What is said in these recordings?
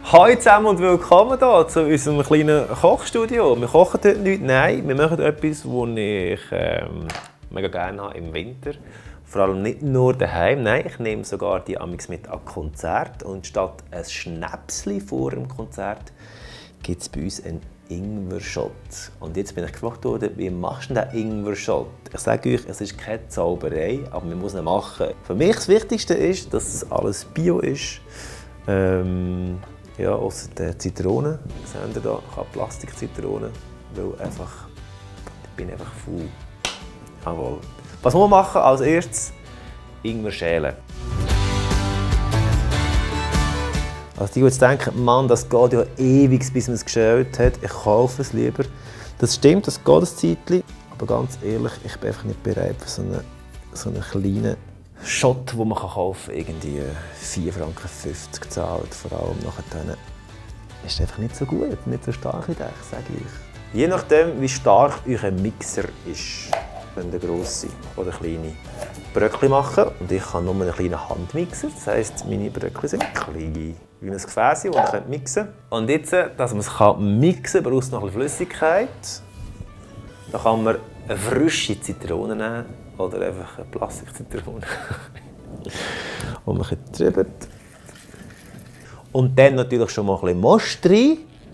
Hallo zusammen und willkommen hier zu unserem kleinen Kochstudio. Wir kochen heute nichts, nein, wir machen etwas, das ich mega gerne habe im Winter. Vor allem nicht nur daheim, nein, ich nehme sogar die Amix mit an Konzert. Und statt ein Schnäpsli vor dem Konzert gibt es bei uns einen Ingwer-Shot. Und jetzt bin ich gefragt worden, wie machst du den Ingwer-Shot? Ich sage euch, es ist keine Zauberei, aber man muss ihn machen. Für mich das Wichtigste ist, dass es alles Bio ist. Ja, außer der Zitrone. Seht ihr da? Ich habe Plastikzitrone, weil einfach, ich bin einfach faul. Jawohl. Was muss man machen? Als erstes Ingwer schälen. Also die, die jetzt denken, Mann, das geht ja ewig, bis man es geschält hat, ich kaufe es lieber. Das stimmt, das geht ein Zeitchen. Aber ganz ehrlich, ich bin einfach nicht bereit für so einen kleinen Shot, den man kaufen kann. Irgendwie 4,50 Franken zahlt. Vor allem nachher ist einfach nicht so gut, nicht so stark wie ich, sage ich. Je nachdem, wie stark euer Mixer ist, wenn der grosse oder kleine Bröckli machen. Und ich habe nur einen kleinen Handmixer, das heisst, meine Bröckli sind klein, wie ein Gefäß, das ihr mixen könnt. Und jetzt, dass man es mixen kann, braucht es noch ein bisschen Flüssigkeit. Da kann man eine frische Zitrone nehmen oder einfach eine Plastikzitrone. Und man drüber. Und dann natürlich schon mal ein bisschen Most rein.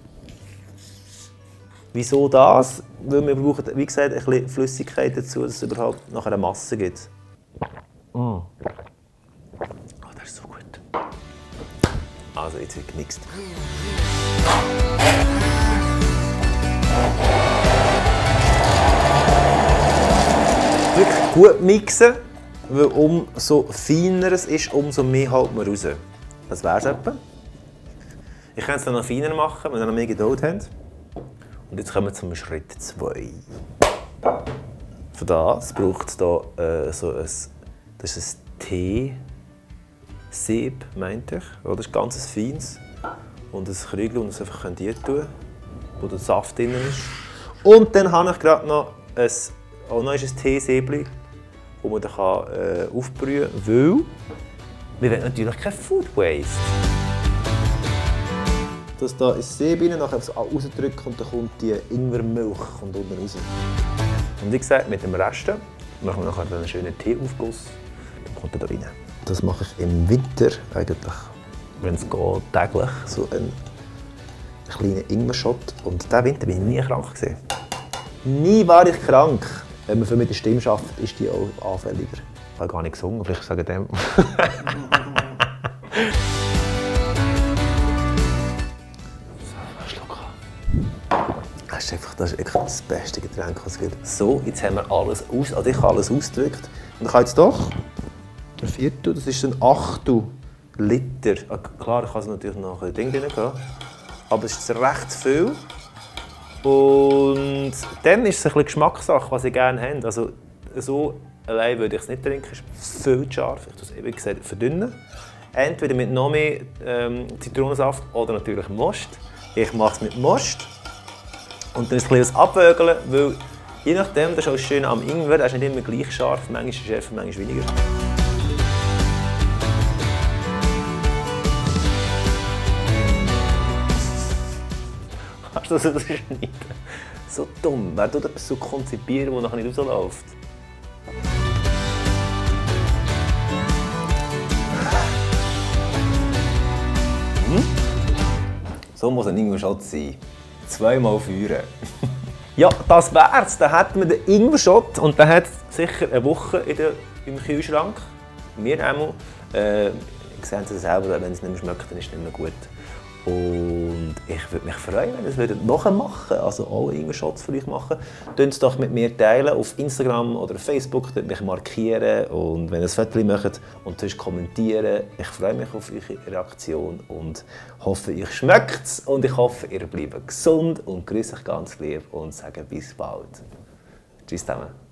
Wieso das? Weil wir brauchen, wie gesagt, ein bisschen Flüssigkeit dazu, dass es überhaupt nachher eine Masse gibt. Oh, das ist so gut. Also jetzt wird gemixt. Wirklich gut mixen, weil umso feiner es ist, umso mehr holt man raus. Das wäre es etwa. Ich kann es dann noch feiner machen, wenn ihr noch mehr Geduld habt. Und jetzt kommen wir zum Schritt 2. Für das braucht es hier das ist ein Teesieb, meint ich. Das ist ganz feines. Und ein Krügel, das einfach hier tun, wo der Saft drin ist. Und dann habe ich gerade noch ein Teesiebli, das man dann aufbrühen kann, weil wir wollen natürlich kein Food Waste. Das hier ins Sieb rein, nachher rausdrücken und dann kommt die Ingwermilch unten raus. Und wie gesagt, mit dem Rest machen wir nachher einen schönen Teeaufguss, dann kommt er da rein. Das mache ich im Winter eigentlich, wenn es geht, täglich, so einen kleinen Ingwer-Shot. Und diesen Winter bin ich nie krank gewesen. Nie war ich krank. Wenn man viel mit der Stimme arbeitet, ist die auch anfälliger. Ich habe gar nicht gesungen, vielleicht sage ich dem. Das ist echt das beste Getränk, was es gibt. So, jetzt haben wir alles aus. Also ich habe alles ausgedrückt. Und ich habe jetzt doch ein Viertel, das ist ein Achtel Liter. Klar, ich kann es natürlich noch ein Ding drin gehen. Aber es ist recht viel. Und dann ist es ein bisschen Geschmackssache, was ich gerne habe. Also so allein würde ich es nicht trinken, es ist viel zu scharf. Ich tue es, wie gesagt, verdünnen. Entweder mit noch mehr Zitronensaft oder natürlich Most. Ich mache es mit Most. Und dann ist ein bisschen abwögeln, weil je nachdem, das ist auch schön am Ingwer, er ist nicht immer gleich scharf, manchmal ist es schärfer, manchmal weniger. Kannst du das schneiden? So dumm, wer tut etwas so konzipieren, das nachher nicht rausläuft? So muss ein Ingwer-Shot sein. 2-mal feuern. Ja, das wär's. Dann hätten wir den Ingwer-Shot und der hat sicher eine Woche im Kühlschrank. Wir einmal. Sehen Sie selber, wenn es nicht mehr schmeckt, dann ist es nicht mehr gut. Und ich würde mich freuen, wenn ihr es nachmachen würdet, also auch Ingwer-Shots für euch machen. Teilt es doch mit mir teilen auf Instagram oder Facebook, mich markieren und wenn ihr ein Foto macht und sonst kommentieren. Ich freue mich auf eure Reaktion und hoffe, euch schmeckt es und ich hoffe, ihr bleibt gesund und grüße euch ganz lieb und sage bis bald. Tschüss zusammen.